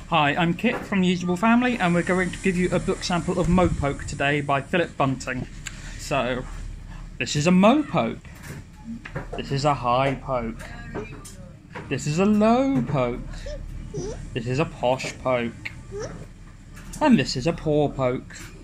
Hi, I'm Kit from the Usable Family, and we're going to give you a book sample of Mopoke today by Philip Bunting. So, this is a Mopoke. This is a high poke. This is a low poke. This is a posh poke. And this is a poor poke.